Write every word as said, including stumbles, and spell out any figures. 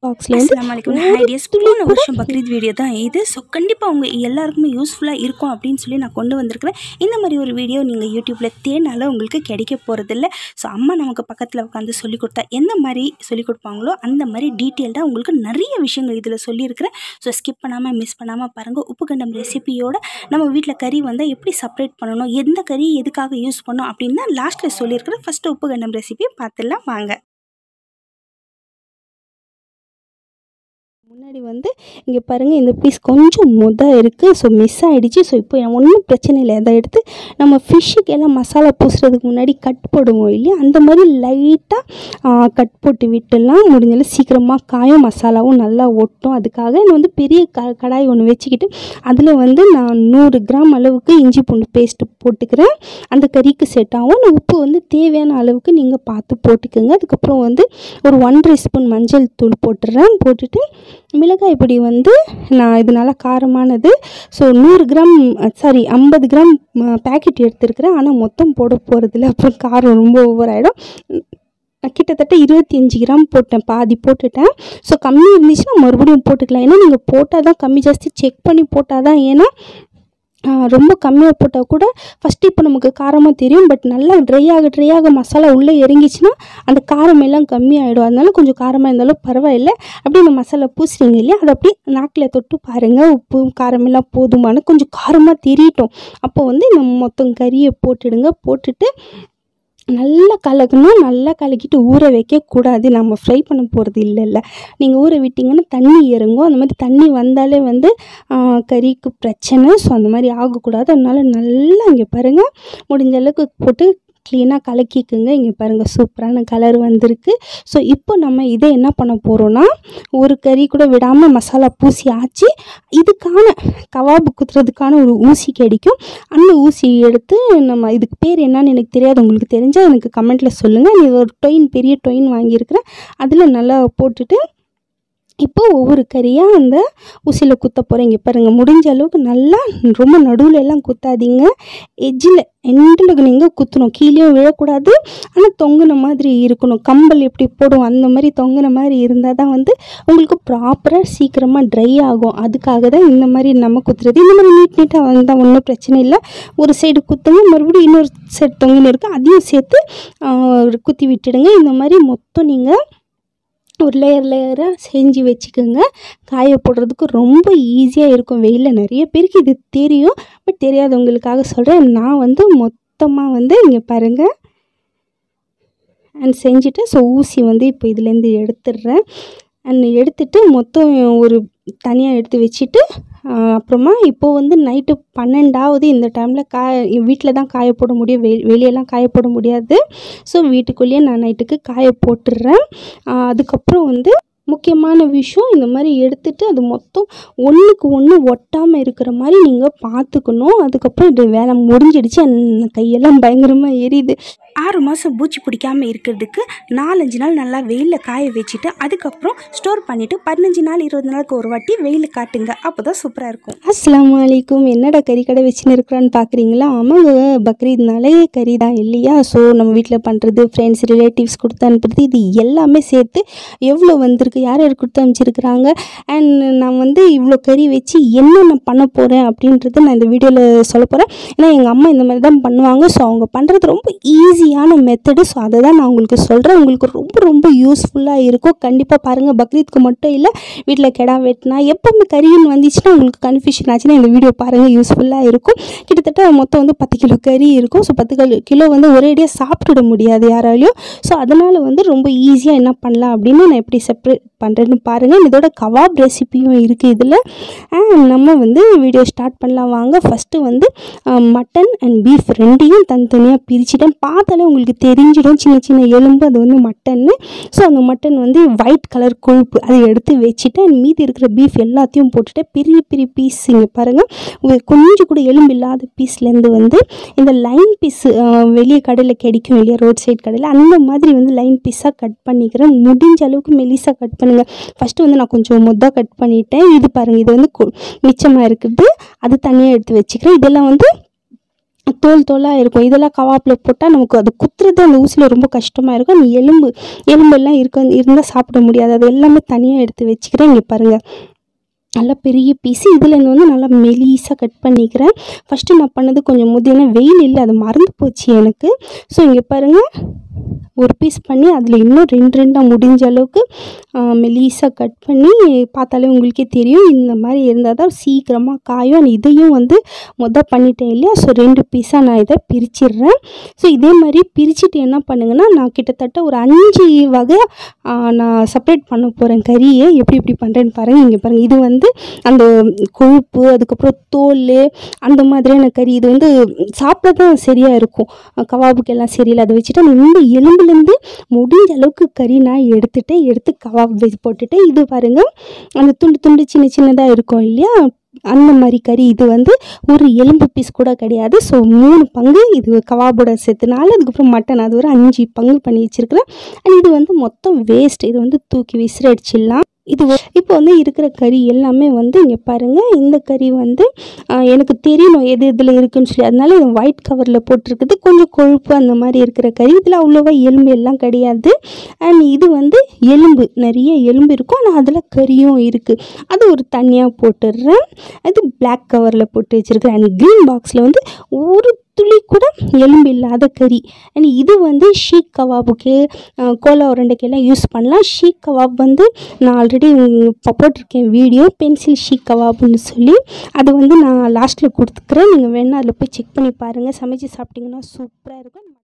பாக்ஸில் வந்து அஸ்ஸலாமு அலைக்கும் ஹைடியஸ் போன வருஷம் பக்ரீத் வீடியோ தான் இது. ஸோ கண்டிப்பாக அவங்க எல்லாருக்குமே யூஸ்ஃபுல்லாக இருக்கும் அப்படின்னு சொல்லி நான் கொண்டு வந்திருக்கிறேன். இந்த மாதிரி ஒரு வீடியோ நீங்கள் யூடியூப்பில் தேனால உங்களுக்கு கிடைக்க போகிறதில்ல. ஸோ அம்மா நமக்கு பக்கத்தில் உட்காந்து சொல்லிக் கொடுத்தா எந்த மாதிரி சொல்லிக் கொடுப்பாங்களோ அந்த மாதிரி டீட்டெயில்டாக உங்களுக்கு நிறைய விஷயங்கள் இதில் சொல்லியிருக்கிறேன். ஸோ ஸ்கிப் பண்ணாமல் மிஸ் பண்ணாமல் பாருங்கள். உப்பு கண்டம் ரெசிபியோட நம்ம வீட்டில் கறி வந்தால் எப்படி செப்பரேட் பண்ணணும், எந்த கறி எதுக்காக யூஸ் பண்ணணும் அப்படின்னு தான் லாஸ்ட்டில் சொல்லியிருக்கிறேன். ஃபஸ்ட்டு உப்பு கண்டம் ரெசிபி பார்த்துடலாம் வாங்க. முன்னாடி வந்து இங்கே பாருங்கள், இந்த பீஸ் கொஞ்சம் முதாக இருக்குது. ஸோ மிஸ் ஆகிடுச்சு. ஸோ இப்போ ஒன்றும் பிரச்சனை இல்லை. அதை எடுத்து நம்ம ஃபிஷ்ஷுக்கு எல்லாம் மசாலா பூசுறதுக்கு முன்னாடி கட் போடுவோம் இல்லையா, அந்த மாதிரி லைட்டாக கட் போட்டு விட்டுலாம். முடிஞ்சாலும் சீக்கிரமாக காயும் மசாலாவும் நல்லா ஒட்டும். அதுக்காக நான் வந்து பெரிய க கடாய் ஒன்று வச்சுக்கிட்டு அதில் வந்து நான் நூறு கிராம் அளவுக்கு இஞ்சி பூண்டு பேஸ்ட்டு போட்டுக்கிறேன். அந்த கறிக்கு செட் ஆகும். நான் உப்பு வந்து தேவையான அளவுக்கு நீங்கள் பார்த்து போட்டுக்கோங்க. அதுக்கப்புறம் வந்து ஒரு ஒன்றரை ஸ்பூன் மஞ்சள் தூள் போட்டுடுறேன். போட்டுட்டு மிளகாய் பொடி வந்து நான் இது நல்லா காரமானது. ஸோ நூறு கிராம் சாரி ஐம்பது கிராம் பேக்கெட் எடுத்துருக்கிறேன். ஆனால் மொத்தம் போட போகிறதில்ல, அப்புறம் காரம் ரொம்ப ஓவர் ஆகிடும். கிட்டத்தட்ட இருபத்தி அஞ்சு கிராம் போட்டேன், பாதி போட்டுட்டேன். ஸோ கம்மி இருந்துச்சுன்னா மறுபடியும் போட்டுக்கலாம். ஏன்னா நீங்கள் போட்டால் தான் கம்மி ஜாஸ்தி செக் பண்ணி போட்டால் தான். ஏன்னா ரொம்ப கம்மியாக போட்டால் கூட ஃபஸ்ட்டு இப்போ நமக்கு காரமாக தெரியும். பட் நல்லா ட்ரை ஆக ட்ரை ஆக மசாலா உள்ளே இறங்கிச்சுன்னா அந்த காரம் எல்லாம் கம்மியாகிடும். அதனால கொஞ்சம் காரமாக இருந்தாலும் பரவாயில்லை. அப்படியே இந்த மசாலா பூசுறீங்க இல்லையா, அதை அப்படியே நாக்கில் தொட்டு பாருங்கள். உப்பு காரமெல்லாம் போதுமான கொஞ்சம் காரமாக தெரியட்டும். அப்போ வந்து நம்ம மொத்தம் கறியை போட்டுடுங்க. போட்டுட்டு நல்லா கலக்கணும். நல்லா கலக்கிட்டு ஊற வைக்கக்கூடாது. நம்ம ஃப்ரை பண்ண போகிறது இல்லைல்ல. நீங்கள் ஊற விட்டிங்கன்னா தண்ணி இறங்கும். அந்த மாதிரி தண்ணி வந்தாலே வந்து கறிக்கு பிரச்சனை. ஸோ அந்த மாதிரி ஆகக்கூடாது. அதனால நல்லா இங்கே பாருங்கள், முடிஞ்ச அளவுக்கு போட்டு க்ளீனாக கலக்கிக்குங்க. இங்கே பாருங்கள், சூப்பரான கலர் வந்திருக்கு. ஸோ இப்போ நம்ம இதை என்ன பண்ண போகிறோன்னா, ஒரு கறி கூட விடாமல் மசாலா பூசி ஆச்சு. இதுக்கான கவாபு குத்துறதுக்கான ஒரு ஊசி கிடைக்கும். அந்த ஊசி எடுத்து நம்ம, இதுக்கு பேர் என்னன்னு எனக்கு தெரியாது, உங்களுக்கு தெரிஞ்சால் எனக்கு கமெண்ட்டில் சொல்லுங்கள். நீ ஒரு டொயின் பெரிய டொயின் வாங்கியிருக்கிறேன். அதில் நல்லா போட்டுட்டு இப்போது ஒவ்வொரு கறியாக அந்த ஊசியில் குத்த போகிறேன். இங்கே பாருங்கள், முடிஞ்ச அளவுக்கு நல்லா ரொம்ப நடுவில் எல்லாம் குத்தாதீங்க. எஜ்ஜில் எண்டில் நீங்கள் குத்தணும். கீழேயும் விழக்கூடாது, ஆனால் தொங்குன மாதிரி இருக்கணும். கம்பல் எப்படி போடும் அந்த மாதிரி தொங்குன மாதிரி இருந்தால் தான் வந்து உங்களுக்கு ப்ராப்பராக சீக்கிரமாக ட்ரை ஆகும். அதுக்காக தான் இந்த மாதிரி நம்ம குத்துறது. இந்த மாதிரி நீட் நீட்டாக வந்தால் ஒன்றும் பிரச்சனை இல்லை. ஒரு சைடு குத்துங்க, மறுபடியும் இன்னொரு சைடு தொங்குன்னு இருக்குது, அதையும் சேர்த்து குத்தி விட்டுடுங்க. இந்த மாதிரி மொத்தம் நீங்கள் ஒரு லேயர் லேயராக செஞ்சு வச்சுக்கோங்க. காய போடுறதுக்கு ரொம்ப ஈஸியாக இருக்கும். வெயிலில் நிறைய பேருக்கு இது தெரியும், பட் தெரியாதவங்களுக்காக சொல்கிறேன். நான் வந்து மொத்தமாக வந்து இங்கே பாருங்கள் அண்ட் செஞ்சுட்டு, ஸோ ஊசி வந்து இப்போ இதுலேருந்து எடுத்துடுறேன். அண்ட் எடுத்துகிட்டு மொத்தம் ஒரு தனியாக எடுத்து வச்சுட்டு அப்புறமா இப்போது வந்து நைட்டு பன்னெண்டாவது இந்த டைமில் காய வீட்டில் தான் காய போட முடியும். வெ வெளியெல்லாம் காய போட முடியாது. ஸோ வீட்டுக்குள்ளேயே நான் நைட்டுக்கு காய போட்டுடுறேன். அதுக்கப்புறம் வந்து முக்கியமான விஷயம், இந்த மாதிரி எடுத்துகிட்டு அது மொத்தம் ஒன்றுக்கு ஒன்று ஒட்டாமல் இருக்கிற மாதிரி நீங்கள் பார்த்துக்கணும். அதுக்கப்புறம் இது வேலை முடிஞ்சிடுச்சு. அந்த கையெல்லாம் பயங்கரமாக எரியுது. ஆறு மாதம் பூச்சி பிடிக்காமல் இருக்கிறதுக்கு நாலஞ்சு நாள் நல்லா வெயிலில் காய வச்சுட்டு அதுக்கப்புறம் ஸ்டோர் பண்ணிவிட்டு பதினஞ்சு நாள் இருபது நாளுக்கு ஒரு வாட்டி வெயில் காட்டுங்க. அப்போ தான் சூப்பராக இருக்கும். அஸ்ஸலாமு அலைக்கும். என்னடா கறி கடை வச்சுன்னு இருக்கிறான்னு பார்க்குறீங்களா? ஆமாங்க, பக்ரீத்னாலே கறி தான் இல்லையா? ஸோ நம்ம வீட்டில் பண்ணுறது, ஃப்ரெண்ட்ஸ் ரிலேட்டிவ்ஸ் கொடுத்து அனுப்புறது, இது எல்லாமே சேர்த்து எவ்வளோ வந்திருக்கு, யார் யார் கொடுத்து அனுப்பிச்சிருக்கிறாங்க, அண்ட் நான் வந்து இவ்வளோ கறி வச்சு என்னென்ன பண்ண போகிறேன் அப்படின்றத நான் இந்த வீடியோவில் சொல்ல போகிறேன். ஏன்னா எங்கள் அம்மா இந்த மாதிரி தான் பண்ணுவாங்க. ஸோ அவங்க பண்ணுறது ரொம்ப ஈஸி மெத்தடு. ஸோ அதை தான் நான் உங்களுக்கு சொல்கிறேன். உங்களுக்கு ரொம்ப ரொம்ப யூஸ்ஃபுல்லாக இருக்கும். கண்டிப்பாக பாருங்கள். பக்ரீத்க்கு மட்டும் இல்லை, வீட்டில் கெடா வெட்டினா எப்போவுமே கறின்னு வந்துச்சுன்னா உங்களுக்கு கன்ஃபியூஷன் ஆச்சுன்னா இந்த வீடியோ பாருங்கள், யூஸ்ஃபுல்லாக இருக்கும். கிட்டத்தட்ட மொத்தம் வந்து பத்து கிலோ கறி இருக்கும். ஸோ பத்து கிலோ வந்து ஒரேடியாக சாப்பிட்டுட முடியாது யாராலையும். ஸோ அதனால் வந்து ரொம்ப ஈஸியாக என்ன பண்ணலாம் அப்படின்னு நான் எப்படி செப்பரேட் பண்ணுறேன்னு பாருங்கள். இதோட கவாப் ரெசிபியும் இருக்குது இதில். நம்ம வந்து வீடியோ ஸ்டார்ட் பண்ணலாம் வாங்க. ஃபஸ்ட்டு வந்து மட்டன் அண்ட் பீஃப் ரெண்டையும் தனித்தனியாக பிரிச்சுட்டேன். பார்த்தாலே உங்களுக்கு தெரிஞ்சிடும் சின்ன சின்ன எலும்பு, அது வந்து மட்டன்னு. ஸோ அந்த மட்டன் வந்து ஒயிட் கலர் கொழுப்பு, அதை எடுத்து வச்சுட்டு மீதி இருக்கிற பீஃப் எல்லாத்தையும் போட்டுட்டு பெரிய பெரிய பீஸ் இங்கே பாருங்கள், கொஞ்சம் கூட எலும்பு இல்லாத பீஸ்லேருந்து வந்து இந்த லைன் பீஸ் வெளியே கடையில் கிடைக்கும் இல்லையா, ரோட் சைட் கடையில், அந்த மாதிரி வந்து லைன் பீஸாக கட் பண்ணிக்கிறேன். முடிஞ்ச அளவுக்கு மெலிசாக கட் பண்ணுங்கள். ஃபஸ்ட்டு வந்து நான் கொஞ்சம் மொத்தமாக கட் பண்ணிட்டேன். இது பாருங்கள், இது வந்து மிச்சமாக இருக்குது, அது தனியாக எடுத்து வச்சுக்கிறேன். இதெல்லாம் வந்து தோல் தோலாக இருக்கும். இதெல்லாம் கவாப்பில் போட்டால் நமக்கு அது குத்துறது அந்த ஊசியில் ரொம்ப கஷ்டமாக இருக்கும். அந்த எலும்பு எலும்பெல்லாம் இருக்க இருந்தால் சாப்பிட முடியாது. அது எல்லாமே தனியாக எடுத்து வச்சுக்கிறேன். இங்கே பாருங்கள், நல்லா பெரிய பீஸு. இதில் வந்து நல்லா மெலிசாக கட் பண்ணிக்கிறேன். ஃபஸ்ட்டு நான் பண்ணது கொஞ்சம் முதியான வெயில் இல்லை, அது மறந்து போச்சு எனக்கு. ஸோ இங்கே பாருங்கள், ஒரு பீஸ் பண்ணி அதில் இன்னும் ரெண்டு ரெண்டாக முடிஞ்ச அளவுக்கு மெலிசாக கட் பண்ணி பார்த்தாலே உங்களுக்கே தெரியும். இந்த மாதிரி இருந்தால் தான் சீக்கிரமாக காயும். அண்ட் இதையும் வந்து மொதல் பண்ணிட்டேன் இல்லையா, ஸோ ரெண்டு பீஸாக நான் இதை பிரிச்சிடுறேன். ஸோ இதே மாதிரி பிரிச்சுட்டு என்ன பண்ணுங்கன்னா, நான் கிட்டத்தட்ட ஒரு அஞ்சு வகை நான் செப்பரேட் பண்ண போகிறேன் கறியை. எப்படி எப்படி பண்ணுறேன்னு பாருங்கள். இங்கே பாருங்கள், இது வந்து அந்த கொழுப்பு, அதுக்கப்புறம் தோல், அந்த மாதிரியான கறி. இது வந்து சாப்பிட தான் சரியாக இருக்கும், கவாபுக்கு எல்லாம் சரியில்லை. அதை வச்சுட்டு இந்த எலும்புலேருந்து முடிஞ்ச அளவுக்கு கறி நான் எடுத்துகிட்டு எடுத்து கவாப் வச்சு போட்டுட்டு, இது பாருங்கள் அந்த துண்டு துண்டு சின்ன சின்னதாக இருக்கும் இல்லையா, அந்த மாதிரி கறி. இது வந்து ஒரு எலும்பு பீஸ் கூட கிடையாது. ஸோ மூணு பங்கு இது கவாபோட சேர்த்துனால, அதுக்கப்புறம் மட்டன் அது ஒரு அஞ்சு பங்கு பண்ணி வச்சுருக்கிறேன். அண்ட் இது வந்து மொத்தம் வேஸ்ட், இது வந்து தூக்கி விசிறடிச்சிடலாம். இது இப்போ வந்து இருக்கிற கறி எல்லாமே வந்து இங்கே பாருங்கள், இந்த கறி வந்து எனக்கு தெரியணும் எது இதில் இருக்குதுன்னு சொல்லி, அதனால இது ஒயிட் கவரில் போட்டிருக்குது. கொஞ்சம் கொழுப்பு அந்த மாதிரி இருக்கிற கறி, இதில் அவ்வளோவா எலும்பு எல்லாம் கிடையாது. அண்ட் இது வந்து எலும்பு, நிறைய எலும்பு இருக்கும், ஆனால் அதில் கறியும் இருக்குது. அது ஒரு தனியாக போட்டுடுறேன். அது பிளாக் கவரில் போட்டு வச்சுருக்கிறேன். அண்ட் க்ரீன் பாக்ஸில் வந்து ஒரு துளி கூட எலும்பு இல்லாத கறி. அண்ட் இது வந்து ஷீக் கவாபுக்கு, கோலா உருண்டைக்கெல்லாம் யூஸ் பண்ணலாம். ஷீக் கவாப் வந்து நான் ஆல்ரெடி போட்டிருக்கேன் வீடியோ, பென்சில் ஷீக் கவாப்னு சொல்லி. அது வந்து நான் லாஸ்ட்டில் கொடுத்துக்கிறேன். நீங்கள் வேணால் அதில் போய் செக் பண்ணி பாருங்கள். சமைச்சு சாப்பிட்டிங்கன்னா சூப்பராக இருக்கும்.